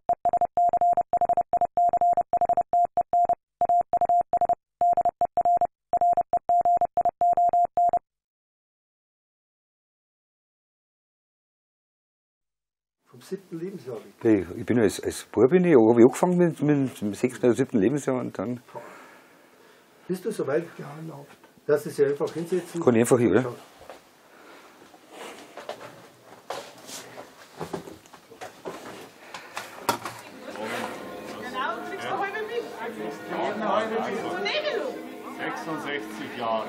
Vom 7. Lebensjahr? Ich bin als Bub, habe ich angefangen mit dem 6. oder 7. Lebensjahr und dann. Bist du soweit? Ja, läuft. Lass es ja einfach hinsetzen. Kann ich einfach hin, oder? Genau, kriegst du heute mit. 66 Jahre.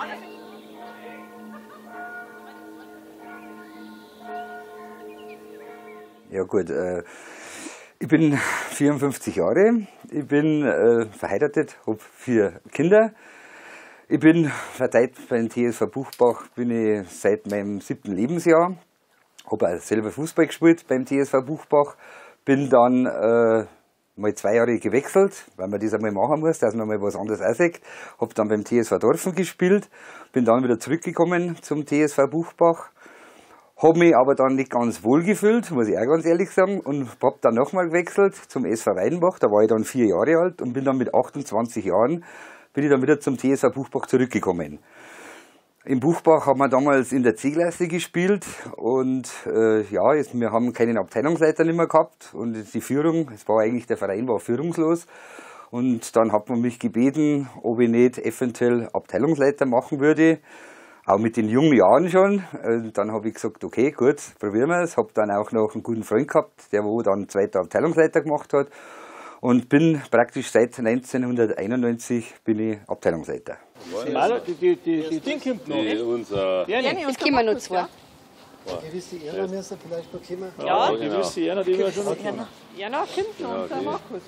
Ja gut, ich bin 54 Jahre, ich bin verheiratet, habe 4 Kinder. Ich bin verteilt beim TSV Buchbach, bin ich seit meinem 7. Lebensjahr, habe auch selber Fußball gespielt beim TSV Buchbach, bin dann mal 2 Jahre gewechselt, weil man das einmal machen muss, dass man mal was anderes aussieht. Habe dann beim TSV Dorfen gespielt, bin dann wieder zurückgekommen zum TSV Buchbach. Habe mich aber dann nicht ganz wohl gefühlt, muss ich auch ganz ehrlich sagen, und habe dann nochmal gewechselt zum SV Weidenbach. Da war ich dann 4 Jahre alt und bin dann mit 28 Jahren dann wieder zum TSV Buchbach zurückgekommen. Im Buchbach haben wir damals in der C-Klasse gespielt und wir haben keinen Abteilungsleiter nicht mehr gehabt und die Führung, der Verein war führungslos. Und dann hat man mich gebeten, ob ich nicht eventuell Abteilungsleiter machen würde. Auch mit den jungen Jahren schon. Dann habe ich gesagt, okay, gut, probieren wir es. Habe dann auch noch einen guten Freund gehabt, der wo dann 2. Abteilungsleiter gemacht hat. Und bin praktisch seit 1991 bin ich Abteilungsleiter. Die Ding kommt noch. Es kommen noch 2. Gewisse Erna müssen vielleicht noch kommen. Ja, gewisse Erna, die wir schon noch kommen. Erna kommt noch und der Markus.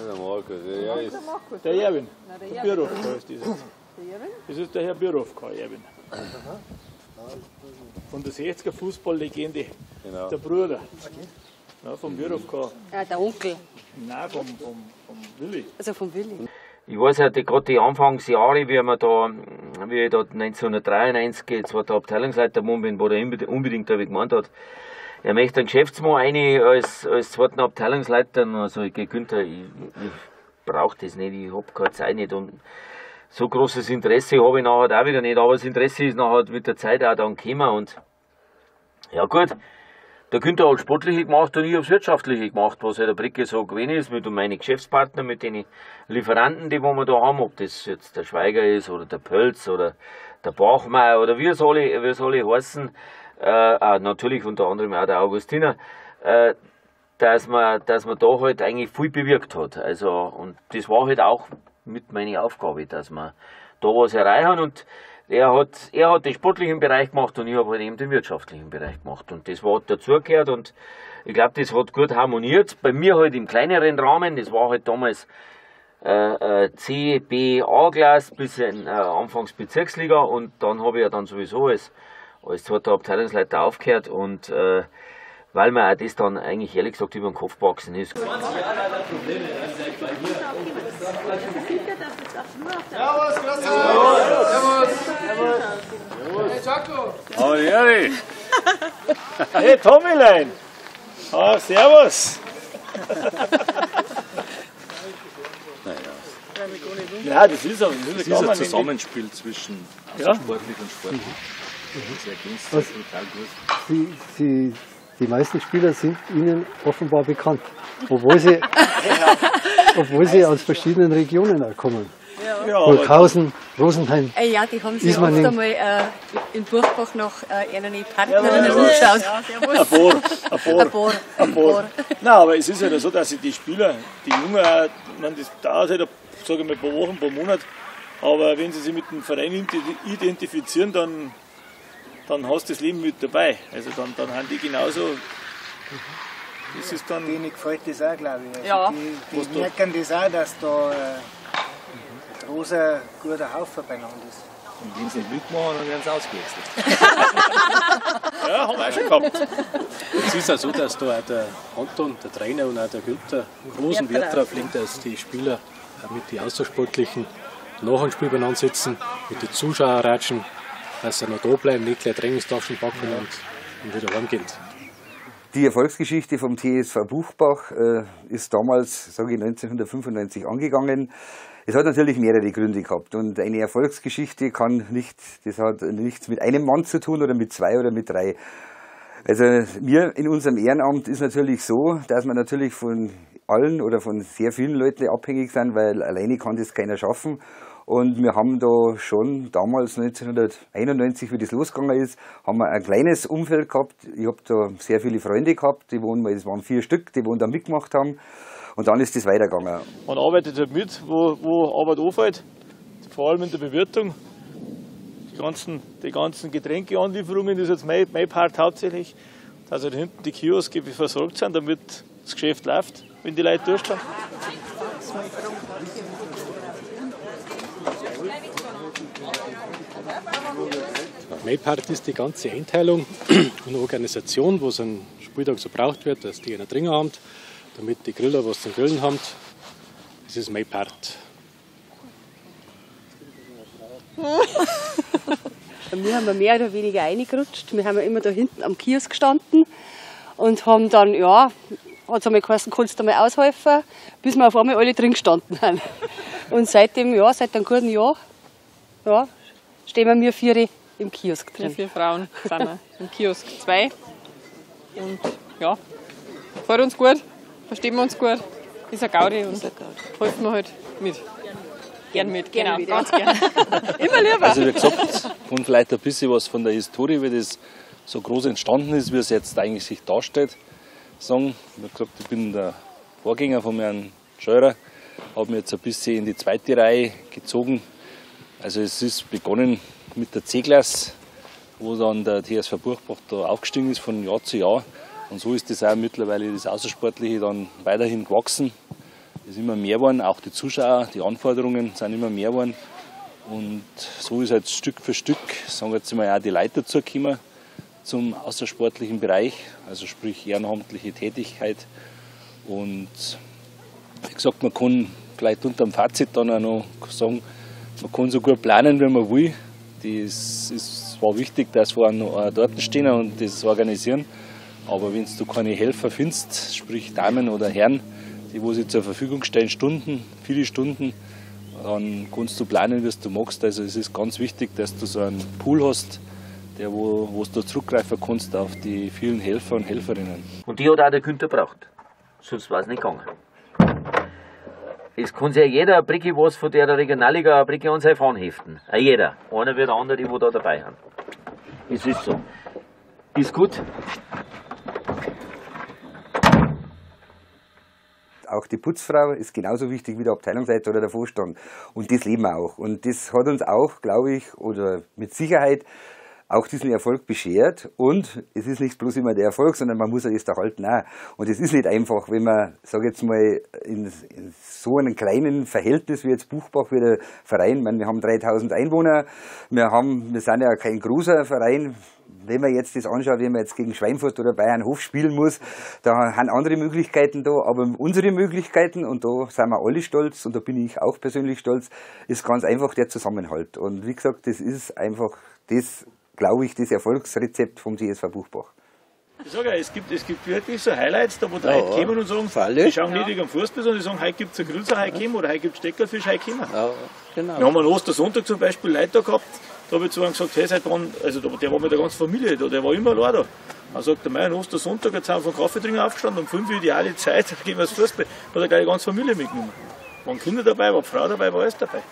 Der Erwin. Der Birovka ist dieser. Das ist der Herr Birovka, Erwin. Von der 60er Fußballlegende. Genau. Der Bruder. Ja, vom Birovka. Der Onkel. Nein, vom Willi. Also vom Willi. Ich weiß ja, gerade die Anfangsjahre, wie ich da 1993 zweiter Abteilungsleiter geworden bin, wo der unbedingt gemeint hat, er möchte einen Geschäftsmann als 2. Abteilungsleiter. Also ich Günther, ich brauche das nicht, ich habe keine Zeit nicht. Und so großes Interesse habe ich nachher auch wieder nicht, aber das Interesse ist nachher mit der Zeit auch dann gekommen. Und ja gut, der Günther hat Sportliche gemacht und ich habe das Wirtschaftliche gemacht, was halt der Bricke so gewesen ist, mit meinen Geschäftspartnern, mit den Lieferanten, die wir da haben, ob das jetzt der Schweiger ist oder der Pölz oder der Bachmeier oder wie es alle heißen, natürlich unter anderem auch der Augustiner, dass man da halt eigentlich viel bewirkt hat. Also, und das war halt auch mit meiner Aufgabe, dass wir da was erreichen. Und er hat den sportlichen Bereich gemacht und ich habe halt eben den wirtschaftlichen Bereich gemacht. Und das war dazugehört und ich glaube, das hat gut harmoniert. Bei mir halt im kleineren Rahmen, das war halt damals C, B, A-Klasse bis anfangs Bezirksliga und dann habe ich ja dann sowieso als 2. Abteilungsleiter aufgehört und weil mir auch das dann eigentlich ehrlich gesagt über den Kopf gewachsen ist. Servus, Hey, Jaco! Hallo, Hey, Tommylein! Servus! Ja, das ist ein Zusammenspiel zwischen sportlich und sportlich. Die meisten Spieler sind Ihnen offenbar bekannt, obwohl sie aus verschiedenen Regionen kommen. Ja. Burghausen, Rosenheim. Ja, die haben sich oft einmal in Buchbach nach einer Partnerin angeschaut. Ein paar. Nein, aber es ist ja so, dass die Spieler, die Jungen, das dauert halt, sage ich mal, ein paar Wochen, ein paar Monate, aber wenn sie sich mit dem Verein identifizieren, dann hast du das Leben mit dabei. Also dann haben die genauso. Das ist dann. Denen gefällt das auch, glaube ich. Ja. Also die merken das auch, dass da ein großer, guter Haufen beieinander ist. Und wenn sie nicht mitmachen, dann werden sie ausgewechselt. Ja, haben wir auch schon gehabt. Es ist auch so, dass da auch der Anton, der Trainer und auch der Günther großen Wert darauf legen, dass die Spieler mit den Außersportlichen nach dem Spiel beieinander sitzen, mit den Zuschauern ratschen, dass sie noch da bleiben, nicht gleich Trainingstaschen packen und wieder heimgehen. Die Erfolgsgeschichte vom TSV Buchbach ist damals, sage ich, 1995 angegangen. Es hat natürlich mehrere Gründe gehabt und eine Erfolgsgeschichte das hat nichts mit einem Mann zu tun oder mit zwei oder mit drei. Also wir in unserem Ehrenamt ist natürlich so, dass wir natürlich von allen oder von sehr vielen Leuten abhängig sind, weil alleine kann das keiner schaffen. Und wir haben da schon damals 1991, wie das losgegangen ist, haben wir ein kleines Umfeld gehabt. Ich habe da sehr viele Freunde gehabt, es waren 4 Stück, die da mitgemacht haben. Und dann ist das weitergegangen. Man arbeitet halt mit, wo Arbeit anfällt, vor allem in der Bewirtung. Die ganzen Getränkeanlieferungen, das ist jetzt mein Part hauptsächlich, dass halt hinten die Kioske versorgt sind, damit das Geschäft läuft, wenn die Leute durchstehen. Mein Part ist die ganze Einteilung und Organisation, was am Spieltag so braucht wird, dass die einer drin haben, damit die Griller was zum Grillen haben. Das ist mein Part. Wir haben mehr oder weniger reingerutscht. Wir haben immer da hinten am Kiosk gestanden und haben dann, ja, hat es einmal geheißen, kannst du mal aushelfen, bis wir auf einmal alle drin gestanden haben. Und seitdem, ja, seit einem guten Jahr, ja, stehen wir 4 im Kiosk drin. 4 Frauen sind wir im Kiosk 2. Und ja, gefällt uns gut, verstehen wir uns gut, ist ein Gaudi und helfen wir halt mit. Gern mit, genau, ganz gern. Immer lieber. Also wie gesagt, und vielleicht ein bisschen was von der Historie, wie das so groß entstanden ist, wie es jetzt eigentlich sich darstellt, sagen. Wie gesagt, ich bin der Vorgänger von Herrn Scheurer, habe mich jetzt ein bisschen in die 2. Reihe gezogen. Also es ist begonnen mit der C-Klasse, wo dann der TSV Buchbach da aufgestiegen ist von Jahr zu Jahr. Und so ist das auch mittlerweile das Außersportliche dann weiterhin gewachsen. Es ist immer mehr geworden, auch die Zuschauer, die Anforderungen sind immer mehr geworden. Und so ist halt Stück für Stück, sagen wir jetzt mal, auch die Leute dazugekommen zum außersportlichen Bereich, also sprich ehrenamtliche Tätigkeit. Und wie gesagt, man kann vielleicht unter dem Fazit dann auch noch sagen, man kann so gut planen, wie man will. Es war wichtig, dass wir noch dort stehen und das organisieren. Aber wenn du keine Helfer findest, sprich Damen oder Herren, die wo sie zur Verfügung stellen, viele Stunden, dann kannst du planen, wie du magst. Also es ist ganz wichtig, dass du so einen Pool hast, wo du zurückgreifen kannst auf die vielen Helfer und Helferinnen. Und die hat auch der Günther braucht. Sonst war es nicht gegangen. Es kann sich ja jeder ein Bricke was von der Regionalliga ein Bricke an seine Fahnen heften. Auch jeder. Einer wie der andere, die da dabei sind. Es ist so. Ist gut. Auch die Putzfrau ist genauso wichtig wie der Abteilungsleiter oder der Vorstand. Und das leben wir auch. Und das hat uns auch, glaube ich, oder mit Sicherheit auch diesen Erfolg beschert. Und es ist nicht bloß immer der Erfolg, sondern man muss ja das erhalten auch. Und es ist nicht einfach, wenn man, sage jetzt mal, in so einem kleinen Verhältnis wie jetzt Buchbach, wie der Verein, ich meine, wir haben 3000 Einwohner, wir sind ja kein großer Verein. Wenn man jetzt das anschaut, wenn man jetzt gegen Schweinfurt oder Bayernhof spielen muss, da sind andere Möglichkeiten da, aber unsere Möglichkeiten, und da sind wir alle stolz, und da bin ich auch persönlich stolz, ist ganz einfach der Zusammenhalt. Und wie gesagt, das ist einfach das, glaube ich, das Erfolgsrezept vom TSV Buchbach. Ich sage ja, es gibt wirklich so Highlights, da wo die Leute kommen und sagen, die schauen nicht am Fußball, sondern die sagen, heute gibt es einen Grillser, heute kommen, oder heute gibt es Steckerfisch, heute kommen. Ja, genau. Wir haben an Ostersonntag zum Beispiel Leute da gehabt, da habe ich zu ihm gesagt, hey, seit wann, also der war mit der ganzen Familie da, der war immer allein da. Dann sagt er, mein Ostersonntag, jetzt sind wir vom Kaffee trinken aufgestanden, um 5 Uhr ideale Zeit, da gehen wir ins Fußball, da hat er gleich die ganze Familie mitgenommen. Waren Kinder dabei, war Frau dabei, war alles dabei.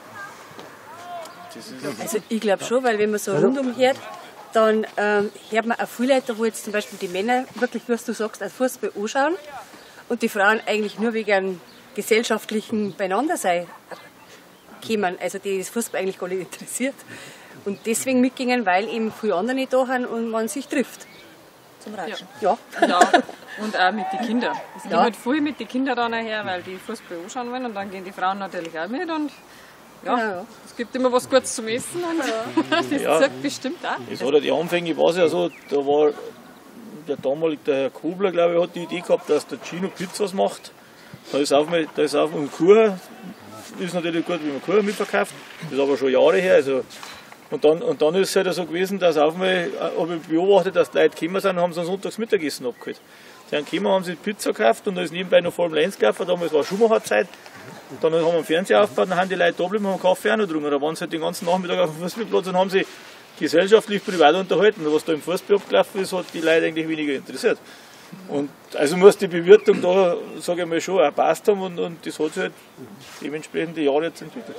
Also ich glaube schon, weil wenn man so rundum hört, dann hört man auch viele Leute, wo jetzt zum Beispiel die Männer wirklich, was du sagst, als Fußball anschauen und die Frauen eigentlich nur wegen einem gesellschaftlichen Beieinandersein kommen, also die das Fußball eigentlich gar nicht interessiert. Und deswegen mitgingen, weil eben viele andere nicht da sind und man sich trifft. Zum Ratschen. Ja. Ja. Und auch mit den Kindern. Es geht halt viel mit den Kindern dann her, weil die Fußball anschauen wollen und dann gehen die Frauen natürlich auch mit und ja, es gibt immer was Gutes zum Essen und das sagt bestimmt auch. Das hat ja die Anfänge, war es ja so, da war der Herr Kobler, glaube ich, hat die Idee gehabt, dass der Gino Pizzas macht. Da ist auf und Kuchen, ist natürlich gut, wie man Kuchen mitverkauft, das ist aber schon Jahre her. Also, und dann ist es halt so gewesen, dass auf einmal, habe ich beobachtet, dass die Leute gekommen sind und haben so ein Sonntagsmittagessen abgeholt. Die haben gekommen, haben sich Pizza gekauft und da ist nebenbei noch Formel 1 gelaufen, damals war Schumacher-Zeit. Und dann haben wir einen Fernseher aufgebaut, dann haben die Leute da geblieben und haben Kaffee auch noch getrunken. Da waren sie halt den ganzen Nachmittag auf dem Fußballplatz und haben sich gesellschaftlich privat unterhalten. Was da im Fußball abgelaufen ist, hat die Leute eigentlich weniger interessiert. Und also muss die Bewirtung da, sage ich mal, schon auch gepasst haben und das hat sich halt dementsprechend die Jahre jetzt entwickelt.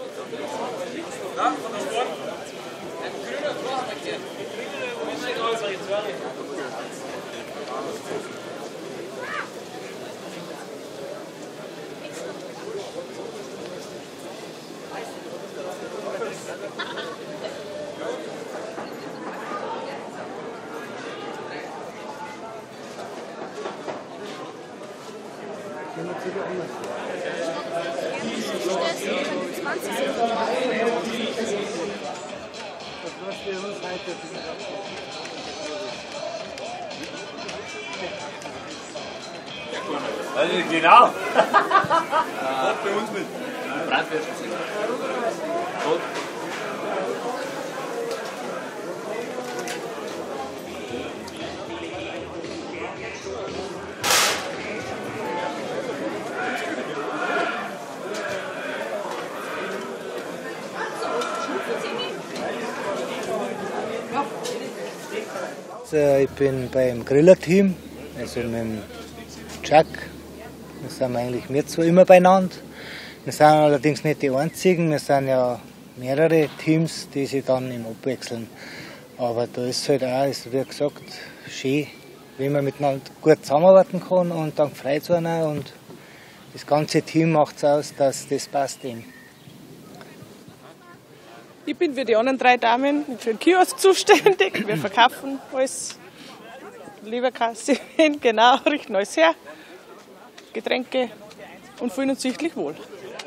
Genau. Bei uns mit. Brandwürste. Also ich bin beim Griller-Team, also mit dem Chuck. Wir sind eigentlich wir zwei immer beieinander. Wir sind allerdings nicht die einzigen, wir sind ja mehrere Teams, die sich dann im abwechseln. Aber da ist es halt auch, ist, wie gesagt, schön, wenn man miteinander gut zusammenarbeiten kann und dann freut es einen auch. Und das ganze Team macht es aus, dass das passt eben. Ich bin für die anderen 3 Damen für den Kiosk zuständig. Wir verkaufen alles. Leberkasse, genau, richten alles her. Getränke und fühlen uns sichtlich wohl.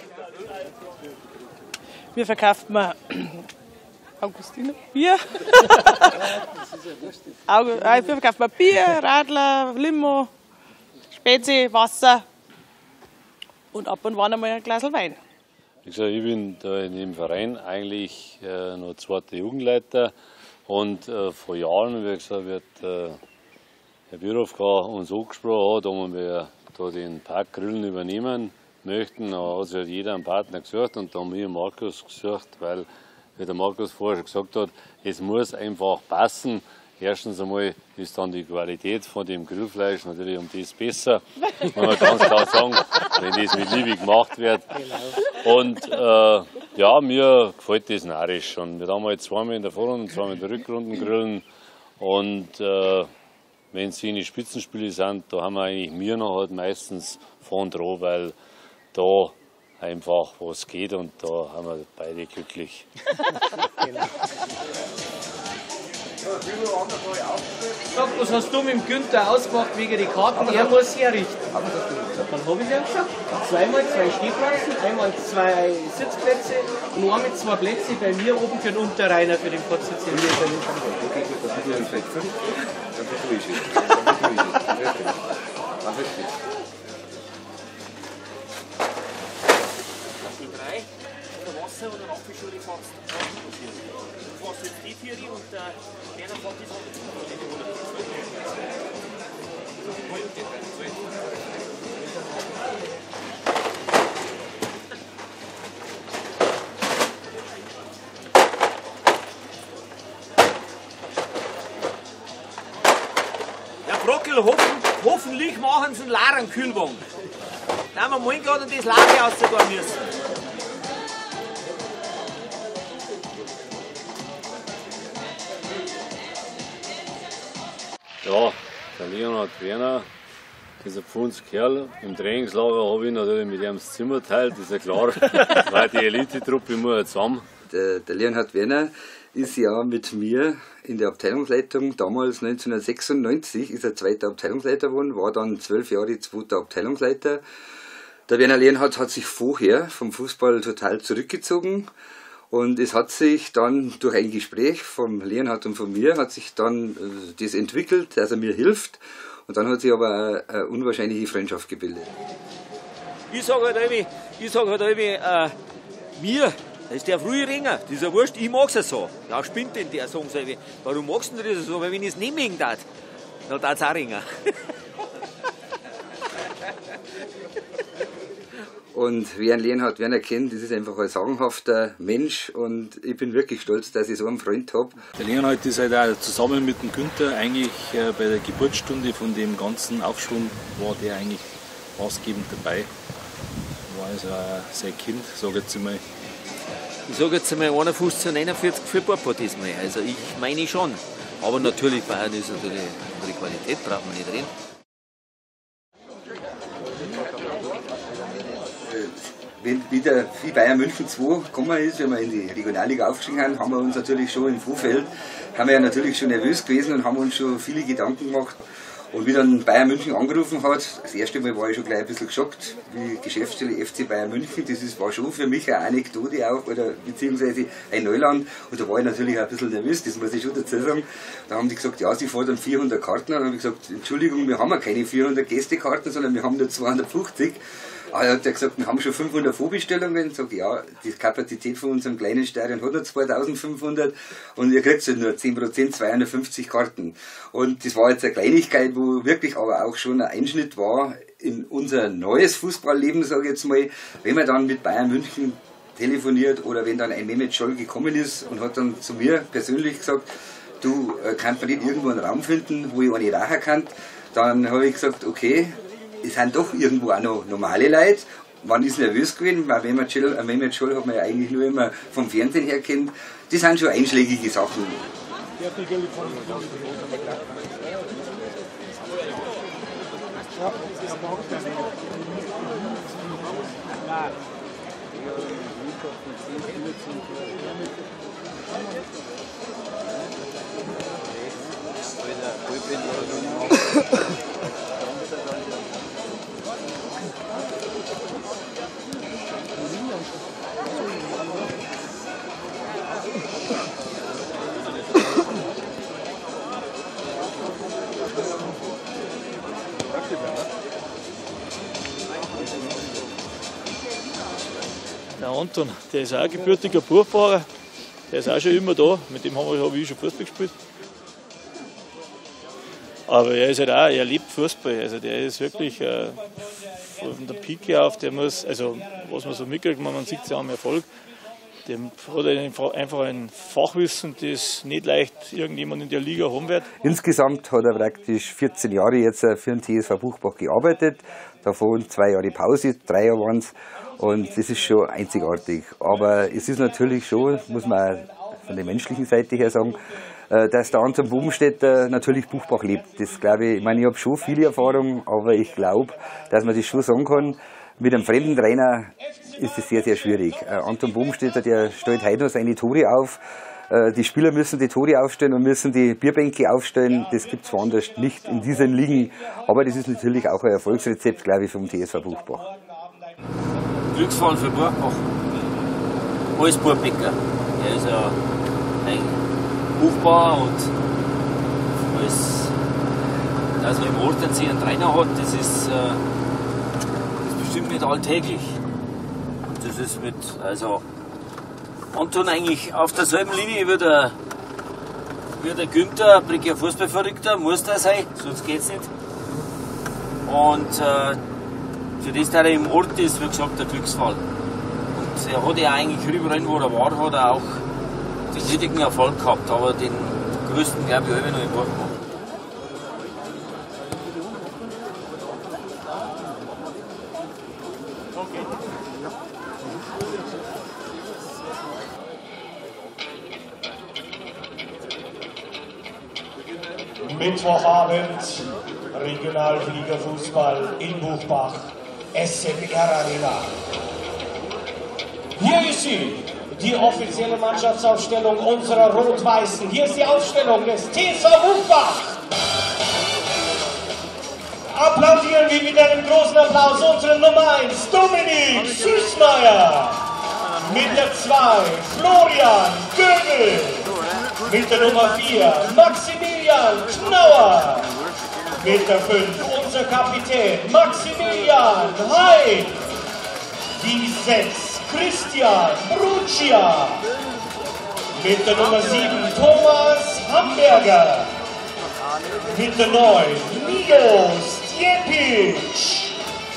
Wir verkaufen Augustiner Bier. Wir verkaufen Bier, Radler, Limo, Spezi, Wasser und ab und wann einmal ein Glas Wein. Wie gesagt, ich bin da in dem Verein eigentlich noch zweiter Jugendleiter und vor Jahren, wie gesagt, wird Herr Bürofka uns angesprochen hat, ob wir da den Park Grillen übernehmen möchten. Da hat sich halt jeder einen Partner gesucht und da haben wir Markus gesucht, weil, wie der Markus vorher schon gesagt hat, es muss einfach passen. Erstens einmal ist dann die Qualität von dem Grillfleisch natürlich um das besser, muss man ganz klar sagen, wenn das mit Liebe gemacht wird. Und ja, mir gefällt das narrisch schon. Wir haben halt zweimal in der Vorrunde und zweimal in der Rückrunde grillen und wenn es wenig Spitzenspiele sind, da haben wir eigentlich noch halt meistens vorn dran, weil da einfach was geht und da haben wir beide glücklich. Sag, was hast du mit dem Günther ausgemacht wegen der Karten? Er muss herrichten. Dann habe ich ja gesagt, zweimal 2 Stehplätze, einmal 2 Sitzplätze und einmal 2 Plätze bei mir oben für den Unterreiner, für den Fortsitzenden. Okay, gut, dann tue ich es wechseln. Dann tue ich es. Wasser oder Apfelschule fährst. Du fährst jetzt die Tiere und der Berner fährt die Ja, Brockel, hoffentlich machen sie einen leeren Kühlwagen. Da haben wir morgen gerade das Lager ausgehen müssen. Ja, der Leonhard Werner, dieser Pfundskerl, im Trainingslager habe ich natürlich mit ihm das Zimmer teilt, ist ja klar, weil die Elite-Truppe immer zusammen. Der Leonhard Werner ist ja mit mir in der Abteilungsleitung, damals 1996 ist er zweiter Abteilungsleiter geworden, war dann 12 Jahre zweiter Abteilungsleiter. Der Werner Leonhard hat sich vorher vom Fußball total zurückgezogen. Und es hat sich dann durch ein Gespräch vom Leonhard und von mir hat sich dann das entwickelt, dass er mir hilft. Und dann hat sich aber eine unwahrscheinliche Freundschaft gebildet. Ich sage halt immer, mir, das ist der frühe Ringer, das ist ja wurscht, ich mag es so. Ja, spinnt denn der, sagen sie. Warum magst du das so? Weil wenn ich es nicht mögen darf, dann darf es auch Ringer. Und wer ihn lernen hat, wer ihn erkennt, das ist einfach ein sagenhafter Mensch und ich bin wirklich stolz, dass ich so einen Freund habe. Der Leonhard ist halt auch zusammen mit dem Günther eigentlich bei der Geburtsstunde von dem ganzen Aufschwung war der eigentlich maßgebend dabei. War also auch sein Kind, sage ich jetzt einmal. Ich sage jetzt einmal 51 zu 49 für Papa diesmal. Also ich meine schon. Aber natürlich, Bayern ist natürlich andere Qualität, braucht man nicht reden. Wenn wieder wie Bayern München 2 gekommen ist, wenn wir in die Regionalliga aufgestiegen haben, haben wir uns natürlich schon im Vorfeld, haben wir ja natürlich schon nervös gewesen und haben uns schon viele Gedanken gemacht. Und wie dann Bayern München angerufen hat, das erste Mal war ich schon gleich ein bisschen geschockt, wie Geschäftsstelle FC Bayern München, war schon für mich eine Anekdote auch, oder beziehungsweise ein Neuland. Und da war ich natürlich auch ein bisschen nervös, das muss ich schon dazu sagen. Da haben die gesagt, ja, sie fordern 400 Karten. Und dann habe ich gesagt, Entschuldigung, wir haben ja keine 400 Gästekarten, sondern wir haben nur 250. Aber er hat ja gesagt, wir haben schon 500 Vorbestellungen. Ich sage, ja, die Kapazität von unserem kleinen Stadion hat nur 2500 und ihr kriegt nur 10%, 250 Karten. Und das war jetzt eine Kleinigkeit, wo wirklich aber auch schon ein Einschnitt war in unser neues Fußballleben, sage ich jetzt mal. Wenn man dann mit Bayern München telefoniert oder wenn dann ein Mehmet Scholl gekommen ist und hat dann zu mir persönlich gesagt, du, kannst man nicht irgendwo einen Raum finden, wo ich eine rauchen kann, dann habe ich gesagt, okay, es sind doch irgendwo auch noch normale Leute. Man ist nervös gewesen, weil Mehmet Scholl hat man ja eigentlich nur immer vom Fernsehen her kennt. Das sind schon einschlägige Sachen. Der Anton, der ist auch ein gebürtiger Buchfahrer, der ist auch schon immer da, mit dem habe ich schon Fußball gespielt. Aber er ist halt auch, er liebt Fußball, also der ist wirklich von der Pike auf, der muss, also was man so mitkriegt, man sieht es ja am Erfolg, der hat einfach ein Fachwissen, das nicht leicht irgendjemand in der Liga haben wird. Insgesamt hat er praktisch 14 Jahre jetzt für den TSV Buchbach gearbeitet, davon 2 Jahre Pause, 3 Jahre waren es. Und das ist schon einzigartig. Aber es ist natürlich schon, muss man von der menschlichen Seite her sagen, dass der Anton Bobenstetter natürlich Buchbach lebt. Das glaube ich meine, ich habe schon viele Erfahrungen, aber ich glaube, dass man das schon sagen kann. Mit einem fremden Trainer ist es sehr, sehr schwierig. Anton Bobenstetter, der stellt heute noch seine Tore auf. Die Spieler müssen die Tore aufstellen und müssen die Bierbänke aufstellen. Das gibt es woanders nicht in diesen Ligen. Aber das ist natürlich auch ein Erfolgsrezept, glaube ich, vom TSV Buchbach. Glücksfall für Buchbach. Alles Burbäcker. Er ist ja ein Buchbauer und dass man im Ort einen Trainer hat, das ist bestimmt nicht alltäglich. Das ist also Anton eigentlich auf derselben Linie wie der Günther, ein Fußballverrückter, muss der sein, sonst geht's nicht. Und für das, dass er im Ort ist, wie gesagt, der Glücksfall. Und er hat ja eigentlich überall, wo er war, hat er auch den richtigen Erfolg gehabt, aber den größten, glaube ich, noch im Buchbach. Mittwochabend, Regionalliga-Fußball in Buchbach, SMR Arena. Hier ist sie, die offizielle Mannschaftsaufstellung unserer Rot-Weißen. Hier ist die Aufstellung des TSV Buchbach. Applaudieren wir mit einem großen Applaus unseren Nummer 1, Dominik Süßmeier. Mit der 2, Florian Göbel. Mit der Nummer 4, Maximilian Knauer. Mit der 5, unser Kapitän, Maximilian Hein. Die 6, Christian Brucia. Mit der Nummer 7, Thomas Hamburger. Mit der 9, Nino Stjepic.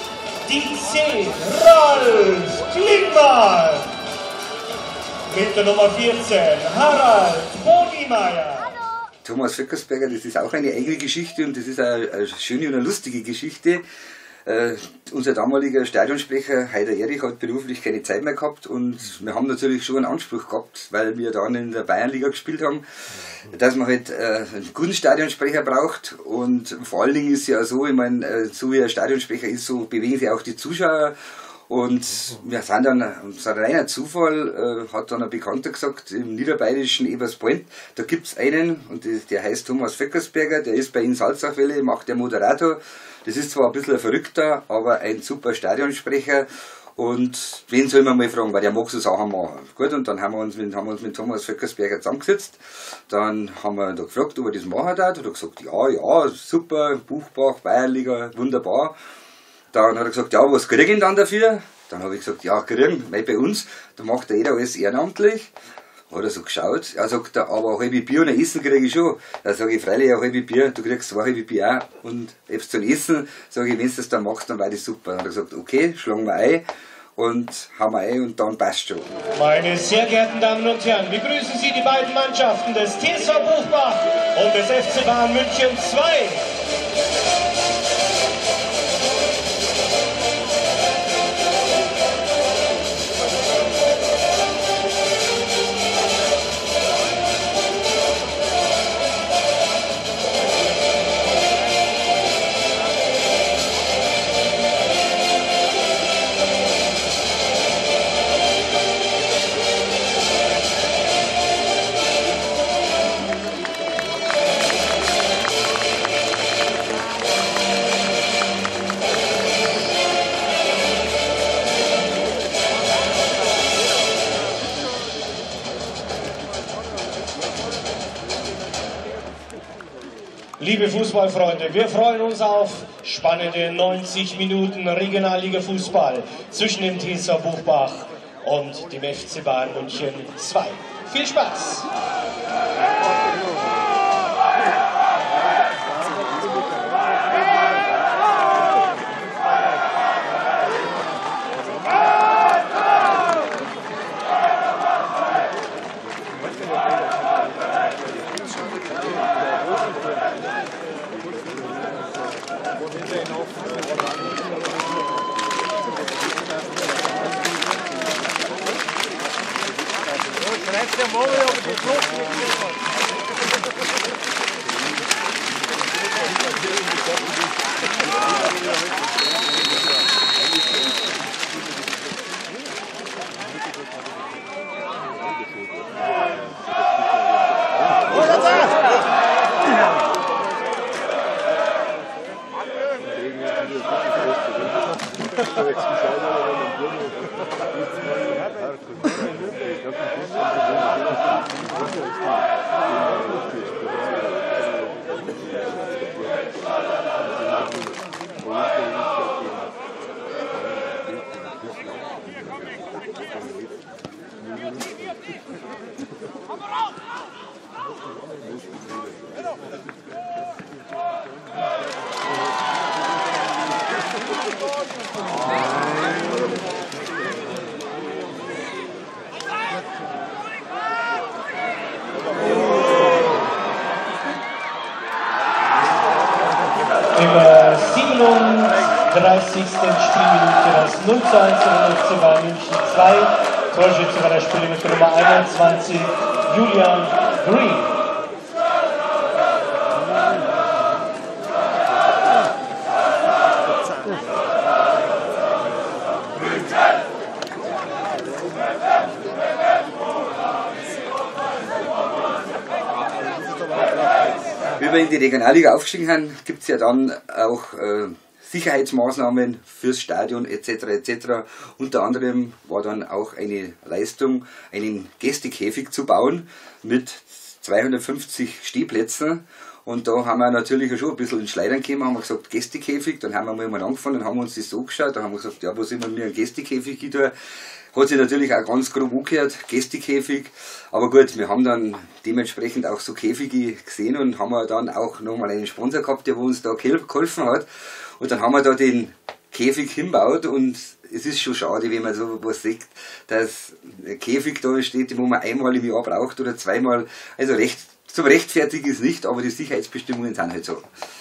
die 10, Ralf Klingmann. Mit der Nummer 14, Harald Bonimeyer. Thomas Vöckersberger, das ist auch eine eigene Geschichte und das ist eine schöne und eine lustige Geschichte. Unser damaliger Stadionsprecher Heider Erich hat beruflich keine Zeit mehr gehabt und wir haben natürlich schon einen Anspruch gehabt, weil wir dann in der Bayernliga gespielt haben, dass man halt einen guten Stadionsprecher braucht und vor allen Dingen ist es ja so, ich meine, so wie ein Stadionsprecher ist, so bewegen sich auch die Zuschauer. Und wir sind dann, das ist ein reiner Zufall, hat dann ein Bekannter gesagt, im niederbayerischen Eberspoint, da gibt es einen, und der heißt Thomas Vöckersberger, der ist bei Ihnen Salzachwelle, macht der Moderator. Das ist zwar ein bisschen ein Verrückter, aber ein super Stadionsprecher. Und wen soll man mal fragen, weil der mag so Sachen machen. Gut, und dann haben wir uns mit Thomas Vöckersberger zusammengesetzt. Dann haben wir da gefragt, ob er das machen darf. Und er hat gesagt, ja, super, Buchbach, Bayernliga, wunderbar. Dann hat er gesagt, ja, was kriege ich denn dann dafür? Dann habe ich gesagt, ja, kriegen, weil bei uns, da macht ja jeder alles ehrenamtlich. Hat er so geschaut, er sagt, aber ein halbes Bier und ein Essen kriege ich schon. Da sage ich, freilich ein halbes Bier, du kriegst 2 halbe Bier auch. Und selbst zum Essen, sage ich, wenn du das dann machst, dann war das super. Dann hat er gesagt, okay, schlagen wir ein und haben wir ein und dann passt schon. Meine sehr geehrten Damen und Herren, begrüßen Sie die beiden Mannschaften des TSV Buchbach und des FC Bayern München 2. Liebe Fußballfreunde, wir freuen uns auf spannende 90 Minuten Regionalliga-Fußball zwischen dem TSV Buchbach und dem FC Bayern München 2. Viel Spaß! Im 37. Spielminute das 0:1 für den FC Bayern München 2. Torschütze bei der Spiele mit der Nummer 21, Julian Green. Wie wir in die Regionalliga aufgestiegen sind, gibt es ja dann auch Sicherheitsmaßnahmen fürs Stadion etc. etc. Unter anderem war dann auch eine Leistung, einen Gästekäfig zu bauen mit 250 Stehplätzen. Und da haben wir natürlich schon ein bisschen in Schleudern gekommen, haben wir gesagt, Gästekäfig, dann haben wir mal angefangen, dann haben wir uns das so geschaut, dann haben wir gesagt, ja, was immer mir einen Gästekäfig getan. Hat sich natürlich auch ganz grob angehört, Gästekäfig. Aber gut, wir haben dann dementsprechend auch so Käfige gesehen und haben dann auch nochmal einen Sponsor gehabt, der uns da geholfen hat. Und dann haben wir da den Käfig hinbaut, und es ist schon schade, wenn man so was sieht, dass ein Käfig da steht, wo man einmal im Jahr braucht oder zweimal. Also zum Rechtfertigen ist nicht, aber die Sicherheitsbestimmungen sind halt so.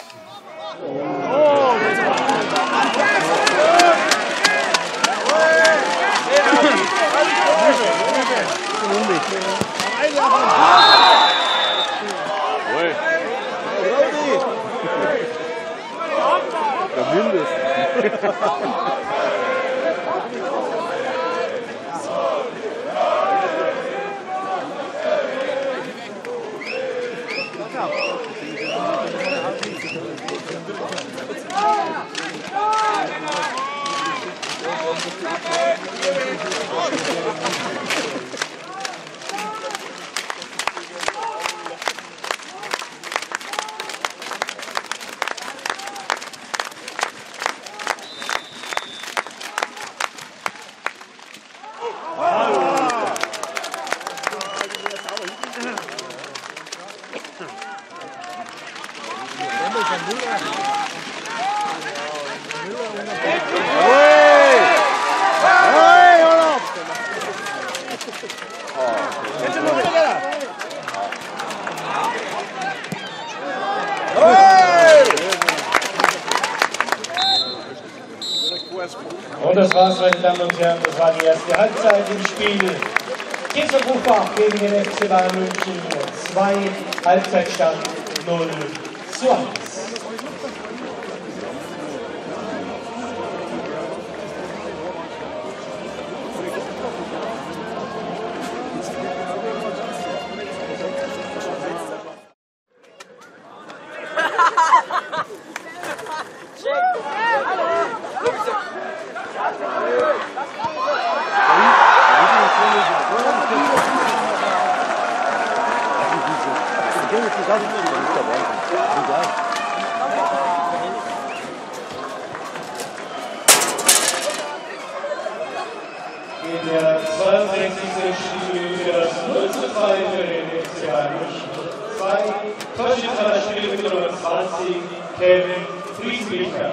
Und das war's, meine Damen und Herren, das war die erste Halbzeit im Spiel. TSV Buchbach gegen den FC Bayern München 2, Halbzeitstand 0:1. In der 62. Spielminute das 0:2 für den FC Bayern München 2. Torschütze der Spielminute Nummer 20, Kevin Frieslicher.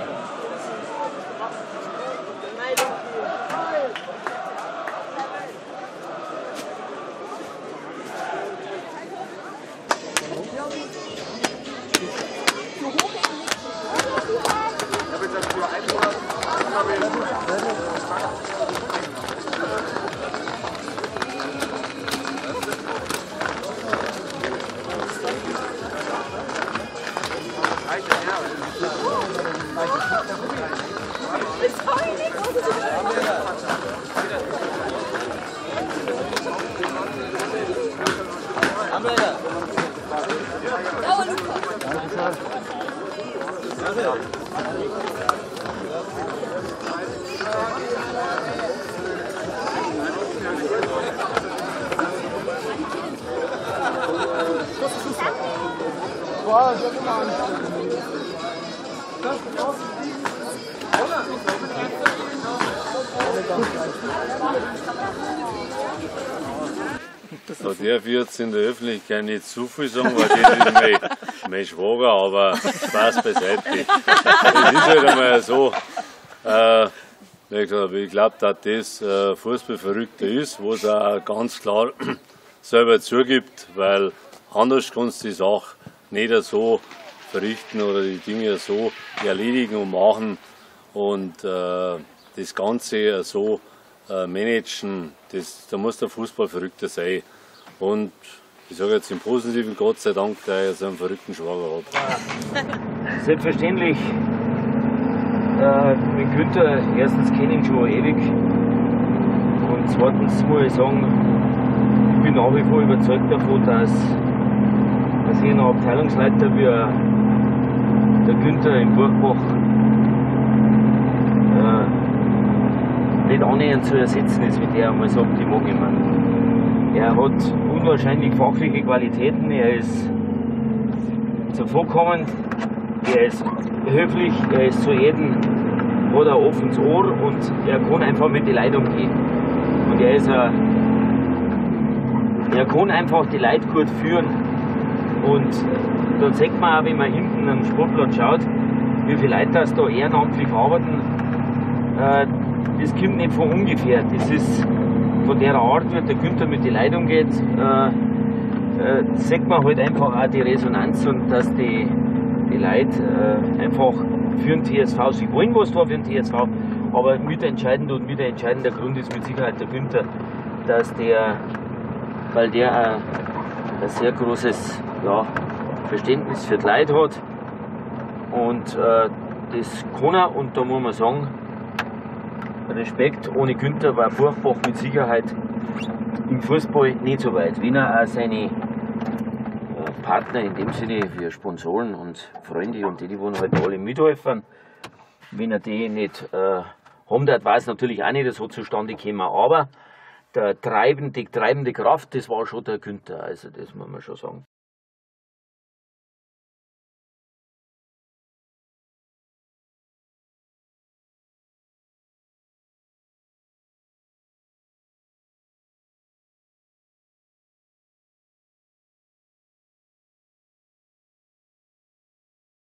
Da darf ich jetzt in der Öffentlichkeit nicht zu viel sagen, weil das ist mein Schwager, aber Spaß beiseite. Es ist halt einmal so, ich glaube, dass das Fußballverrückter ist, was er auch ganz klar selber zugibt, weil anders kannst du die Sache nicht so verrichten oder die Dinge so erledigen und machen und das Ganze so managen, da muss der Fußballverrückter sein. Und ich sage jetzt im Positiven, Gott sei Dank, dass ich so einen verrückten Schwager habe. Selbstverständlich, mit Günther, erstens kenne ich ihn schon ewig und zweitens muss ich sagen, ich bin nach wie vor überzeugt davon, dass ich ein Abteilungsleiter wie der Günther in Buchbach nicht annähernd zu ersetzen ist, wie der einmal sagt, ich mag ihn. Er hat unwahrscheinlich fachliche Qualitäten, er ist zuvorkommend, er ist höflich, er ist zu jedem, hat ein offenes Ohr und er kann einfach mit den Leuten umgehen. Und er kann einfach die Leute gut führen. Und da sieht man auch, wenn man hinten am Sportplatz schaut, wie viele Leute das da ehrenamtlich arbeiten. das kommt nicht von ungefähr. Das ist von der Art, wie der Günther mit den Leuten umgeht, sieht man halt einfach auch die Resonanz und dass die Leute einfach für den TSV, sie wollen was da für den TSV, aber mitentscheidend und mitentscheidender Grund ist mit Sicherheit der Günther, dass weil der ein sehr großes Verständnis für die Leute hat und das kann er, und da muss man sagen, Respekt, ohne Günther war Buchbach mit Sicherheit im Fußball nicht so weit. Wenn er auch seine Partner in dem Sinne wie Sponsoren und Freunde und die wollen halt alle mithelfen, wenn er die nicht haben, das war es natürlich auch nicht so zustande gekommen, aber die treibende Kraft, das war schon der Günther, also das muss man schon sagen.